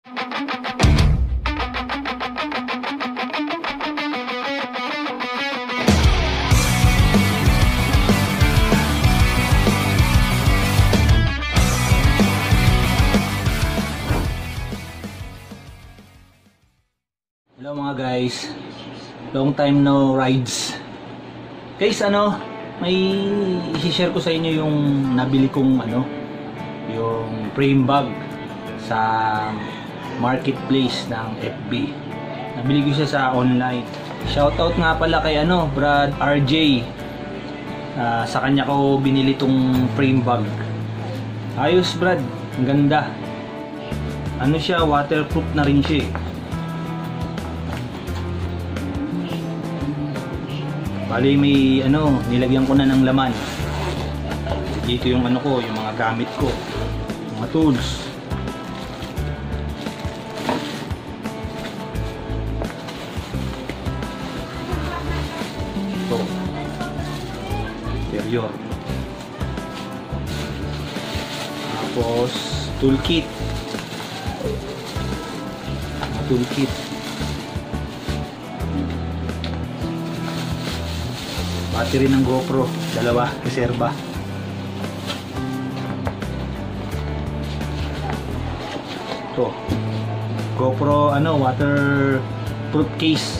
Hello mga guys, long time no rides. Guys, may i-share ko sa inyo yung nabili kong yung frame bag sa marketplace ng FB. Nabili ko siya sa online. Shoutout nga pala kay Brad RJ. Sa kanya ko binili tong frame bag. Ayos Brad, ang ganda. Siya, waterproof na rin siya eh. Bali may nilagyan ko na ng laman. Dito yung yung mga gamit ko, mga tools. Ito, interior. Tapos toolkit. Toolkit. Battery ng GoPro, dalawa, reserva. Ito, GoPro waterproof case.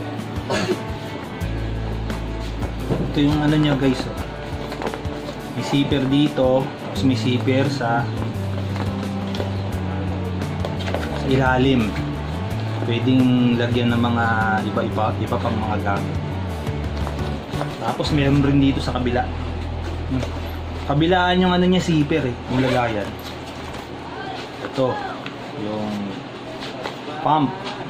Ito yung niya guys. May zipper dito, tapos may zipper sa ilalim. Pwedeng lagyan ng mga iba pang mga gamit. Tapos meron rin dito sa kabila. Kabilaan yung niya zipper eh, yung lagayan. Ito, yung pump.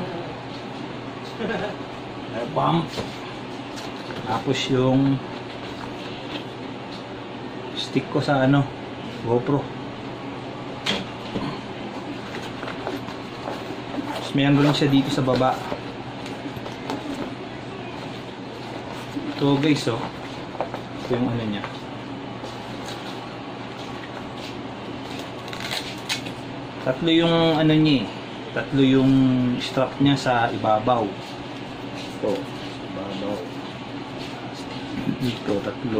Pump. Tapos yung stick ko sa GoPro. Tapos meron rin siya dito sa baba. Ito guys, ito yung niya. Tatlo yung niya eh. Tatlo yung strap niya sa ibabaw. Ito, ibabaw. Dito, tatlo.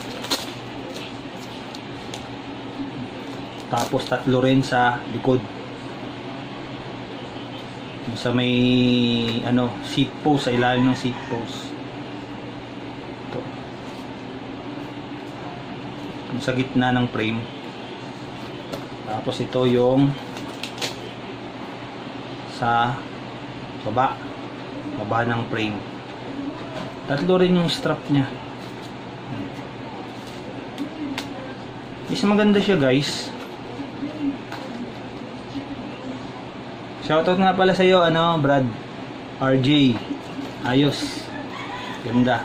Tapos tatlo rin sa likod. Sa may seat post, sa ilalim ng seat post. Sa gitna ng frame. Tapos ito yung sa baba ng frame. Tatlo rin yung strap nya. Is maganda siya guys. Shoutout nga pala sa iyo Brad RJ. Ayos. Ganda.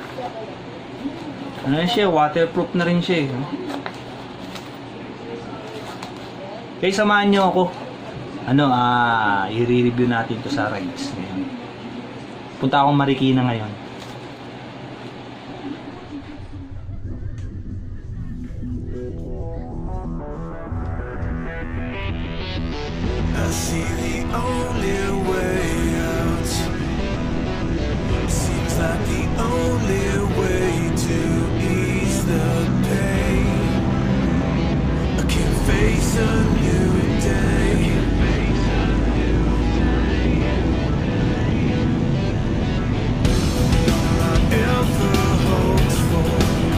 Siya, waterproof na rin siya eh. Kaya samahan nyo ako. I-review natin to sa rides. Punta akong Marikina ngayon. I see the only way out. Seems like the only way to ease the pain. I can face a new day. All I ever hoped for,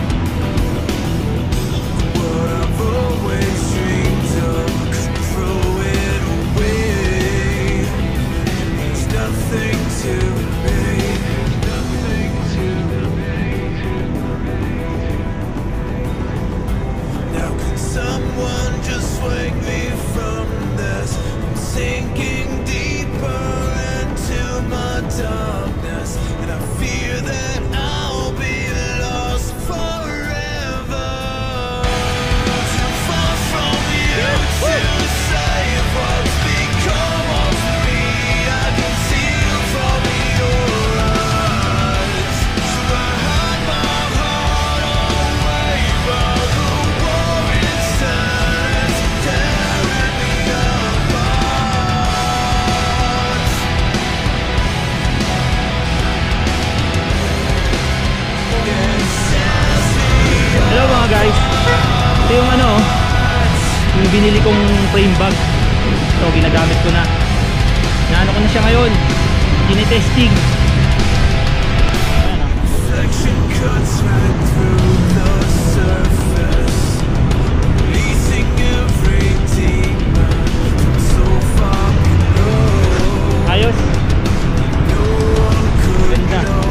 what I've always dreamed of, could throw it away. binili kong frame bag. Ito, ginagamit ko na. Naano ko na siya ngayon. Tinitesting. Reflection cuts right through the surface, releasing every demon so far below. Ayos. No one could Ganda. know.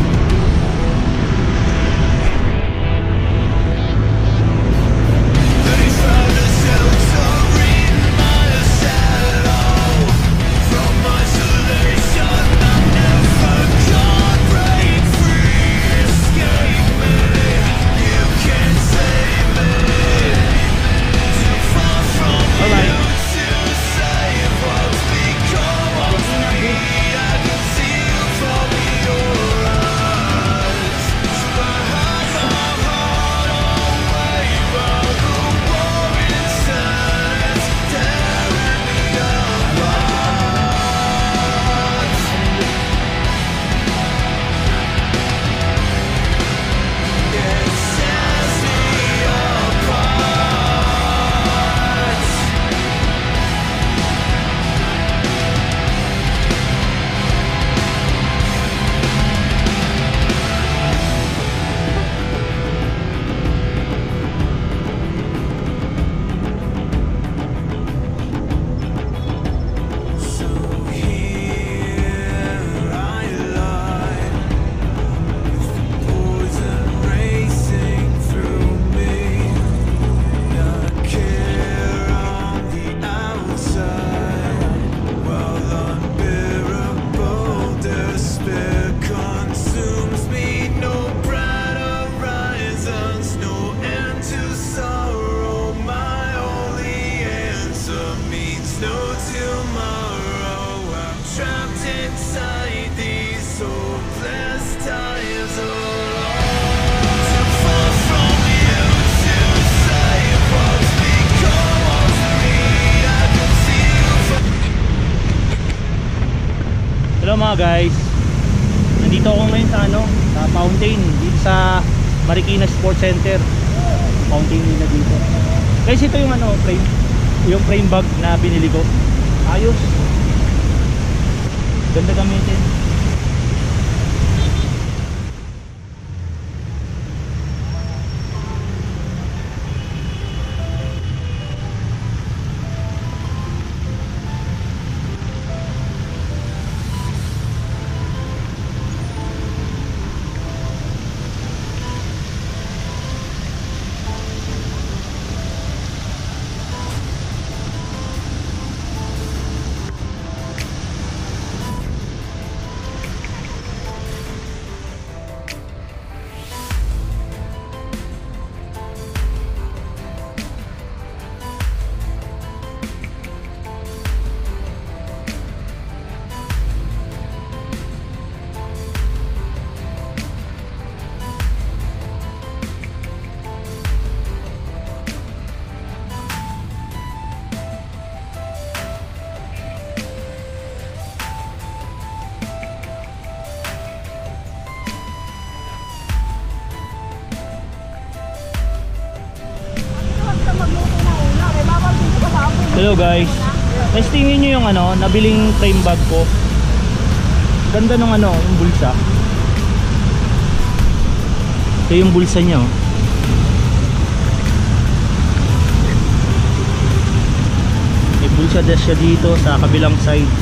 They found a shelter in my shadow. From isolation I never can break free. Escape me, you can't save me. Too far from Alright. you to save what's become of me. I can see you from your eyes. So I hide my heart away while the war inside is tearing me apart. It tears me apart. So here I lie, with the poison racing through me. Not care on the outside, while unbearable despair consumes me. No bright horizons, no end to sorrow. My only answer means no tomorrow. I'm trapped inside these hopeless times alone. Too far from you to save what's become of me. I can see you from Hello mga guys. Nandito ako ngayon sa sa fountain dito sa Marikina Sports Center. Fountain nila dito. Guys, ito yung frame. Yung frame bag na binili ko. Ayos. Ganda gamitin. Hello guys. Guys, tingin nyo yung nabiling frame bag ko. Ganda nung yung bulsa. Ito yung bulsa niya. May bulsa dash siya dito sa kabilang side.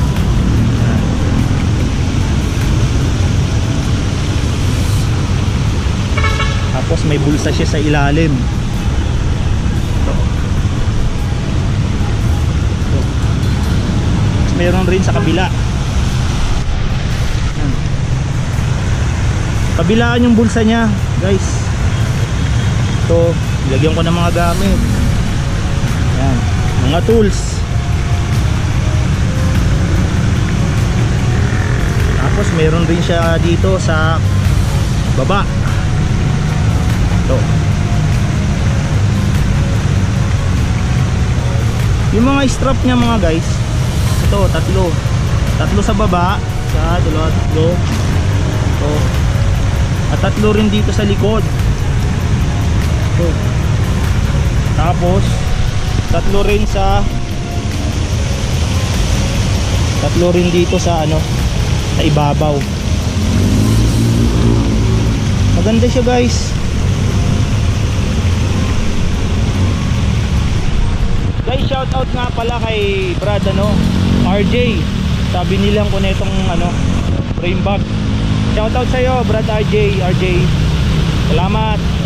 Tapos may bulsa siya sa ilalim. Meron rin sa kabila. Kabilaan yung bulsa niya, guys. So, ilagyan ko ng mga gamit. Yan, mga tools. Tapos meron rin siya dito sa baba. Ito. Yung mga strap niya mga guys, ito, tatlo sa baba, sa dalawa, tatlo. Ito. At tatlo rin dito sa likod. Ito. Tapos Tatlo rin dito sa ano, sa ibabaw. Maganda siya guys. Guys, shout out nga pala kay Brad RJ. Sabi nilang ko netong frame bag. Shout out sa iyo Brad RJ. Salamat.